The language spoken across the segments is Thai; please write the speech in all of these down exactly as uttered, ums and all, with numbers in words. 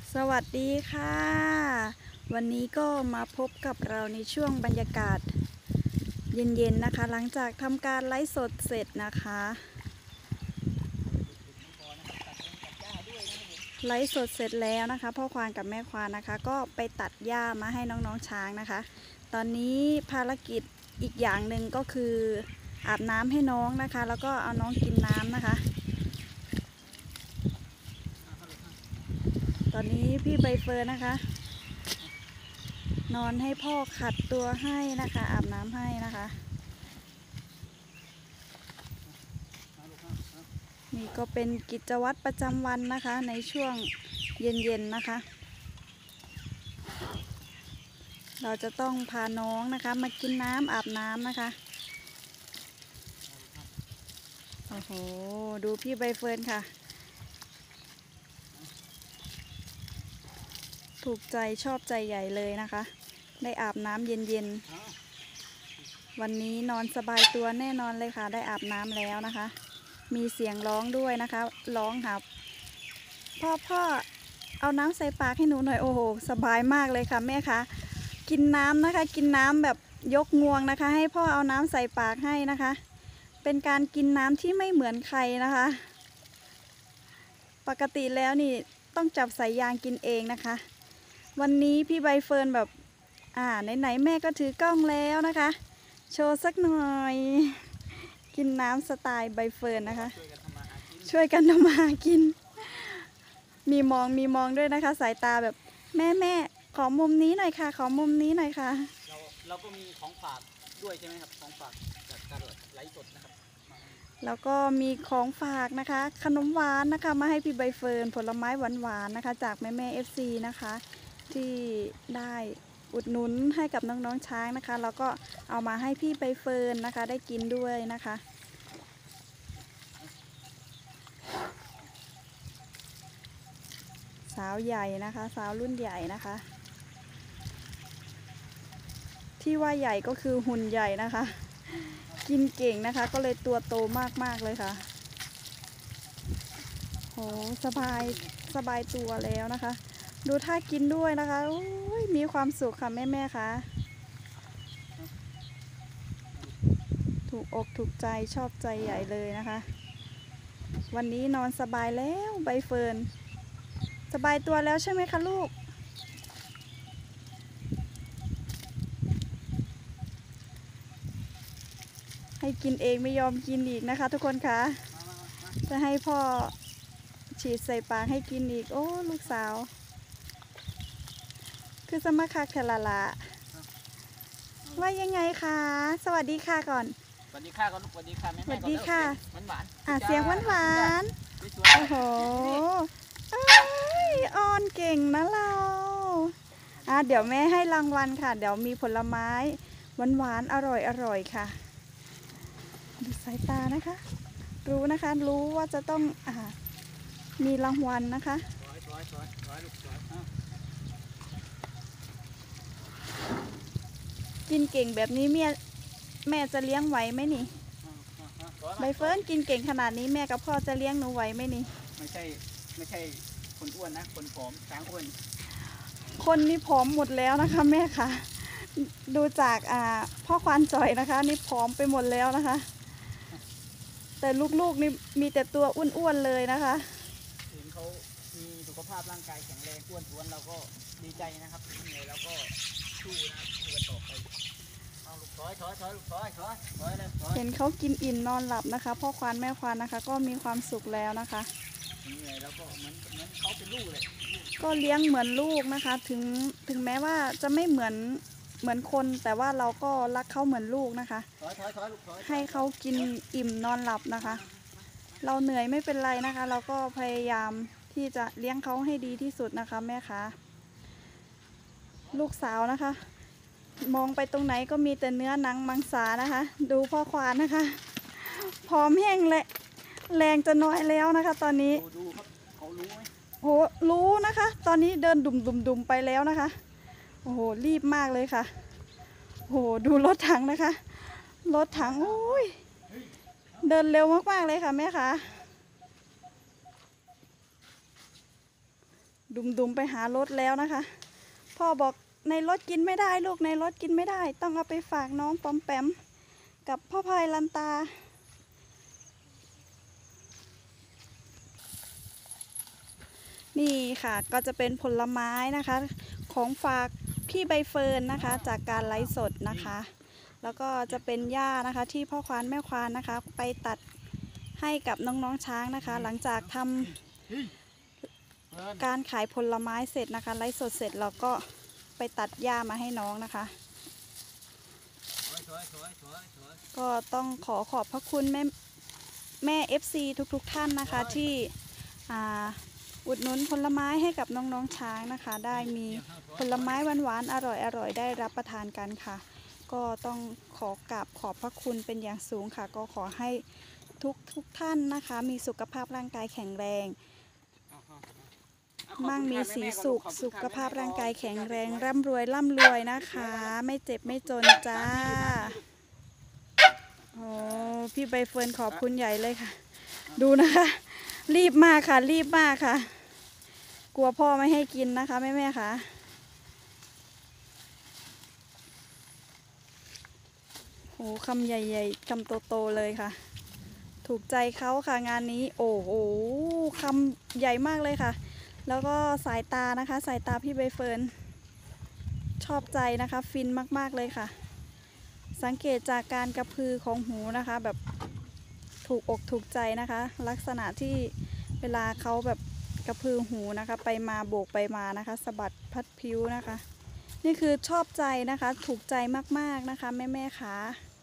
สวัสดีค่ะวันนี้ก็มาพบกับเราในช่วงบรรยากาศเย็นๆนะคะหลังจากทำการไลฟ์สดเสร็จนะคะไลฟ์สดเสร็จแล้วนะคะพ่อควานกับแม่ควานนะคะก็ไปตัดหญ้ามาให้น้องๆช้างนะคะตอนนี้ภารกิจอีกอย่างหนึ่งก็คืออาบน้ำให้น้องนะคะแล้วก็เอาน้องกินน้ำนะคะตอนนี้พี่ใบเฟิร์นนะคะนอนให้พ่อขัดตัวให้นะคะอาบน้ำให้นะคะนี่ก็เป็นกิจวัตรประจำวันนะคะในช่วงเย็นๆนะคะเราจะต้องพาน้องนะคะมากินน้ำอาบน้ำนะคะโอ้โหดูพี่ใบเฟิร์นค่ะถูกใจชอบใจใหญ่เลยนะคะได้อาบน้ำเย็นๆวันนี้นอนสบายตัวแน่นอนเลยค่ะได้อาบน้ำแล้วนะคะมีเสียงร้องด้วยนะคะร้องครับพ่อพ่อเอาน้ำใส่ปากให้หนูหน่อยโอ้โหสบายมากเลยค่ะแม่คะกินน้ำนะคะกินน้ำแบบยกงวงนะคะให้พ่อเอาน้ำใส่ปากให้นะคะเป็นการกินน้ำที่ไม่เหมือนใครนะคะปกติแล้วนี่ต้องจับสายยางกินเองนะคะวันนี้พี่ใบเฟิร์นแบบอ่าไหนๆแม่ก็ถือกล้องแล้วนะคะโชว์สักหน่อยกินน้ำสไตล์ใบเฟิร์นนะคะช่วยกันทำมาหากินมีมองมีมองด้วยนะคะสายตาแบบแม่แม่ขอมุมนี้หน่อยค่ะขอมุมนี้หน่อยค่ะเราเราก็มีของฝากด้วยใช่ไหมครับของฝากจากการไลฟ์สดนะครับแล้วก็มีของฝากนะคะขนมหวานนะคะมาให้พี่ใบเฟิร์นผลไม้หวานๆนะคะจากแม่แม่เอฟซีนะคะที่ได้อุดหนุนให้กับน้องๆช้างนะคะแล้วก็เอามาให้พี่ใบเฟิร์นนะคะได้กินด้วยนะคะสาวใหญ่นะคะสาวรุ่นใหญ่นะคะที่ว่าใหญ่ก็คือหุ่นใหญ่นะคะกินเก่งนะคะก็เลยตัวโตมากๆเลยค่ะโหสบายสบายตัวแล้วนะคะดูท่ากินด้วยนะคะโอ้ยมีความสุขค่ะแม่แม่คะถูกอกถูกใจชอบใจใหญ่เลยนะคะวันนี้นอนสบายแล้วใบเฟิร์นสบายตัวแล้วใช่ไหมคะลูกให้กินเองไม่ยอมกินอีกนะคะทุกคนคะจะให้พ่อฉีดใส่ปากให้กินอีกโอ้ลูกสาวคือสมาคักเทละละว่ายังไงคะสวัสดีค่ะก่อนสวัสดีค่ะก่อนสวัสดีค่ะแม่สวัสดีค่ะหวานหวานอ่ะเสียงหวานหวานโอ้โหเอ้ยอ่อนเก่งนะเราอ่ะเดี๋ยวแม่ให้รางวัลค่ะเดี๋ยวมีผลไม้หวานหวานอร่อยอร่อยค่ะดูสายตานะคะรู้นะคะรู้ว่าจะต้องอ่ามีรางวัลนะคะกินเก่งแบบนี้แม่แม่จะเลี้ยงไหวไหมนี่ใบเฟิร์นกินเก่งขนาดนี้แม่กับพ่อจะเลี้ยงหนูไหวไหมนี่ไม่ใช่ไม่ใช่คนอ้วนนะคนผอมช้างอ้วนคนนี่ผอมหมดแล้วนะคะแม่ค่ะดูจากอ่าพ่อควานจ่อยนะคะนี่ผอมไปหมดแล้วนะคะแต่ลูกๆนี่มีแต่ตัวอ้วนๆเลยนะคะเห็นเขามีสุขภาพร่างกายแข็งแรงอ้วนท้วนเราก็ดีใจนะครับเหนื่อยเราก็สู้นะครับสู้กันต่อไปเอาลูกถอยถอยถอยลูกถอยถอยถอยเลยเห็นเขากินอิ่มนอนหลับนะคะพ่อควานแม่ควานนะคะก็มีความสุขแล้วนะคะเหนื่อยแล้วก็เหมือนเหมือนเขาเป็นลูกเลยก็เลี้ยงเหมือนลูกนะคะถึงถึงแม้ว่าจะไม่เหมือนเหมือนคนแต่ว่าเราก็รักเขาเหมือนลูกนะคะให้เขากินอิ่มนอนหลับนะคะเราเหนื่อยไม่เป็นไรนะคะเราก็พยายามที่จะเลี้ยงเขาให้ดีที่สุดนะคะแม่คะลูกสาวนะคะมองไปตรงไหนก็มีแต่เนื้อหนังมังสานะคะดูพ่อควานนะคะพร้อมแห้งเลยแรงจะน้อยแล้วนะคะตอนนี้ดูครับเขารู้ไหมโหรู้นะคะตอนนี้เดินดุมดุมดุมไปแล้วนะคะโอ้โหรีบมากเลยค่ะโอ้โหดูรถถังนะคะรถถังโอ้ยเดินเร็วมากๆเลยค่ะแม่คะดุมๆไปหารถแล้วนะคะพ่อบอกในรถกินไม่ได้ลูกในรถกินไม่ได้ต้องเอาไปฝากน้องปอมแปมกับพ่อพายลันตานี่ค่ะก็จะเป็นผลไม้นะคะของฝากพี่ใบเฟิร์นนะคะจากการไลฟ์สดนะคะแล้วก็จะเป็นหญ้านะคะที่พ่อควานแม่ควานนะคะไปตัดให้กับน้องๆช้างนะคะหลังจากทำการขายผลไม้เสร็จนะคะไลฟ์สดเสร็จเราก็ไปตัดหญ้ามาให้น้องนะคะก็ต้องขอขอบพระคุณแม่แม่ เอฟ ซี ทุกๆท่านนะคะที่อุดหนุนผลไม้ให้กับน้องๆช้างนะคะได้มีผลไม้หวานๆอร่อยๆได้รับประทานกันค่ะก็ต้องขอกราบขอบพระคุณเป็นอย่างสูงค่ะก็ขอให้ทุกทุกท่านนะคะมีสุขภาพร่างกายแข็งแรงมั่งมีสีสุขสุขภาพร่างกายแข็งแรงร่ำรวยร่ำรวยนะคะไม่เจ็บไม่จนจ้าโอ้พี่ใบเฟิร์นขอบคุณใหญ่เลยค่ะดูนะคะรีบมากค่ะรีบมากค่ะกลัวพ่อไม่ให้กินนะคะแม่แม่ค่ะโอ้คำใหญ่ๆคำโตๆเลยค่ะถูกใจเขาค่ะงานนี้โอ้โหคำใหญ่มากเลยค่ะแล้วก็สายตานะคะสายตาพี่ใบเฟิร์นชอบใจนะคะฟินมากๆเลยค่ะสังเกตจากการกระพือของหูนะคะแบบถูกอกถูกใจนะคะลักษณะที่เวลาเขาแบบกระพือหูนะคะไปมาโบกไปมานะคะสะบัดพัดผิวนะคะนี่คือชอบใจนะคะถูกใจมากๆนะคะแม่แม่ค่ะ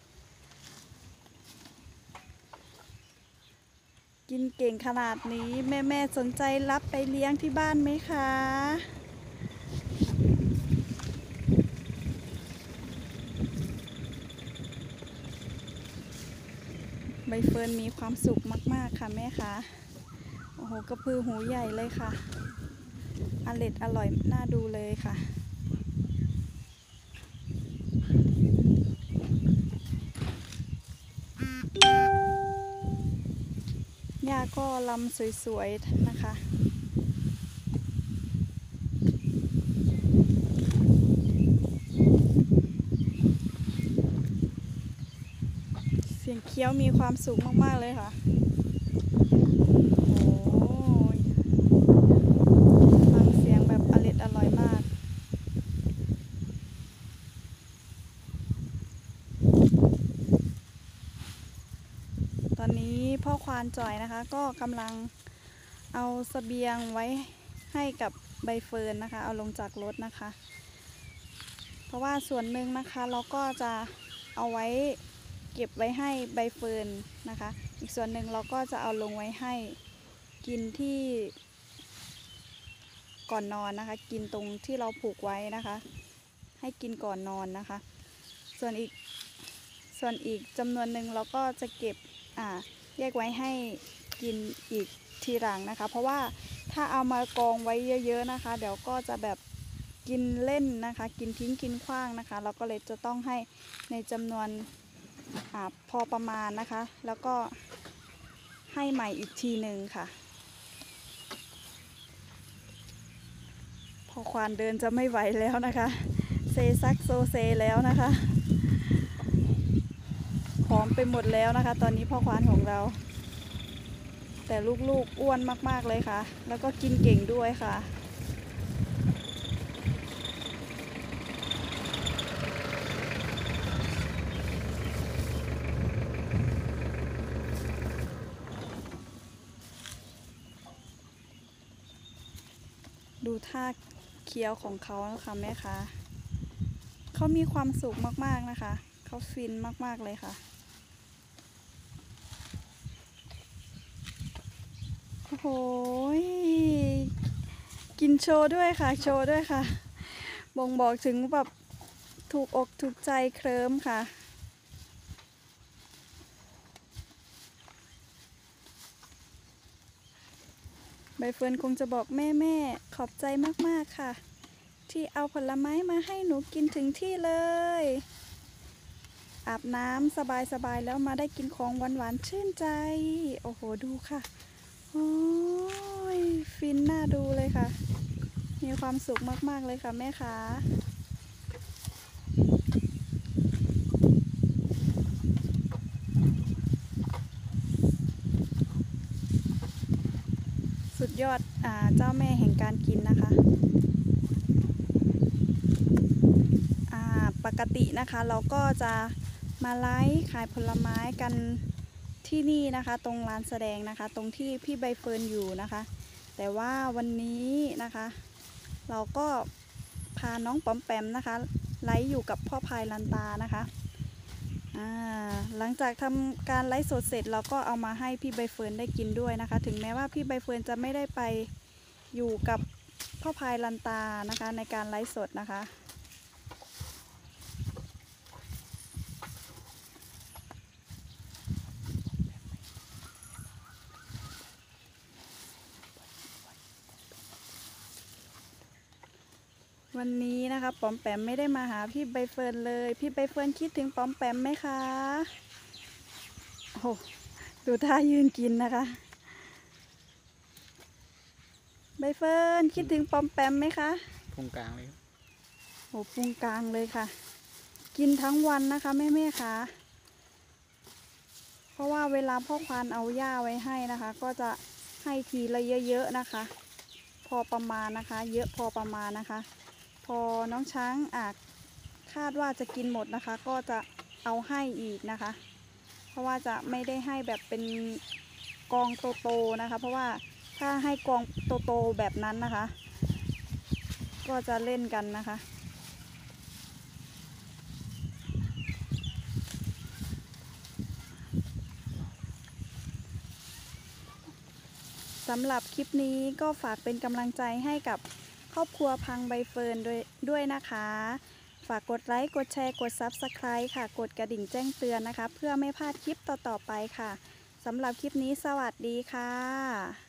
กินเก่งขนาดนี้แม่แม่สนใจรับไปเลี้ยงที่บ้านไหมคะใบเฟิร์นมีความสุขมากๆค่ะแม่คะโอ้โหกระพือหูใหญ่เลยค่ะอร่อยอร่อยน่าดูเลยค่ะหญ้าก็ลำสวยๆนะคะเสียงเคี้ยวมีความสุขมากๆเลยค่ะโอ้ยฟังเสียงแบบอร่อยอร่อยมากตอนนี้พ่อควานจ่อยนะคะก็กำลังเอาเสบียงไว้ให้กับใบเฟิร์นนะคะเอาลงจากรถนะคะเพราะว่าส่วนหนึ่งนะคะเราก็จะเอาไว้เก็บไว้ให้ใบเฟิร์นนะคะอีกส่วนหนึ่งเราก็จะเอาลงไว้ให้กินที่ก่อนนอนนะคะกินตรงที่เราผูกไว้นะคะให้กินก่อนนอนนะคะส่วนอีกส่วนอีกจำนวนหนึ่งเราก็จะเก็บอ่าแยกไว้ให้กินอีกทีหลังนะคะเพราะว่าถ้าเอามากองไว้เยอะๆนะคะเดี๋ยวก็จะแบบกินเล่นนะคะกินทิ้งกินขว้างนะคะเราก็เลยจะต้องให้ในจำนวนอ่าพอประมาณนะคะแล้วก็ให้ใหม่อีกทีหนึ่งค่ะพอควานเดินจะไม่ไหวแล้วนะคะเซซักโซเซแล้วนะคะผอมไปหมดแล้วนะคะตอนนี้พ่อควานของเราแต่ลูกๆอ้วนมากๆเลยค่ะแล้วก็กินเก่งด้วยค่ะดูท่าเคี้ยวของเขานะคะแม่คะเขามีความสุขมากๆนะคะเขาฟินมากๆเลยค่ะโอ้โหกินโชว์ด้วยค่ะโชว์ด้วยค่ะบ่งบอกถึงแบบถูกอกถูกใจเคลิ้มค่ะใบเฟิร์นคงจะบอกแม่แม่ขอบใจมากๆค่ะที่เอาผลไม้มาให้หนูกินถึงที่เลยอาบน้ำสบายๆแล้วมาได้กินของหวานๆชื่นใจโอ้โหดูค่ะโอ้ยฟินน่าดูเลยค่ะมีความสุขมากๆเลยค่ะแม่ค้าสุดยอดอ่าเจ้าแม่แห่งการกินนะคะอ่าปกตินะคะเราก็จะมาไลฟ์ขายผลไม้กันที่นี่นะคะตรงลานแสดงนะคะตรงที่พี่ใบเฟิร์นอยู่นะคะแต่ว่าวันนี้นะคะเราก็พาน้องปอมแปมนะคะไลฟ์อยู่กับพ่อพายลันตานะคะอ่าหลังจากทำการไลฟ์สดเสร็จเราก็เอามาให้พี่ใบเฟิร์นได้กินด้วยนะคะถึงแม้ว่าพี่ใบเฟิร์นจะไม่ได้ไปอยู่กับพ่อพายลันตานะคะในการไลฟ์สดนะคะวันนี้นะคะปอมแปมไม่ได้มาหาพี่ใบเฟิร์นเลยพี่ใบเฟิร์นคิดถึงปอมแปมไหมคะโอ้ดูท่ายืนกินนะคะใบเฟิร์นคิดถึงปอมแปมไหมคะพุงกลางเลยโอ้พุงกลางเลยค่ะกินทั้งวันนะคะแม่แม่คะเพราะว่าเวลาพ่อควานเอาหญ้าไว้ให้นะคะก็จะให้ทีละเยอะๆนะคะพอประมาณนะคะเยอะพอประมาณนะคะพอน้องช้างอาจคาดว่าจะกินหมดนะคะก็จะเอาให้อีกนะคะเพราะว่าจะไม่ได้ให้แบบเป็นกองโตๆนะคะเพราะว่าถ้าให้กองโตๆแบบนั้นนะคะก็จะเล่นกันนะคะสำหรับคลิปนี้ก็ฝากเป็นกำลังใจให้กับครอบครัวพังใบเฟิร์นด้วยด้วยนะคะฝากกดไลค์กดแชร์กด ซับสไครบ์ ค่ะกดกระดิ่งแจ้งเตือนนะคะเพื่อไม่พลาดคลิปต่อๆไปค่ะสำหรับคลิปนี้สวัสดีค่ะ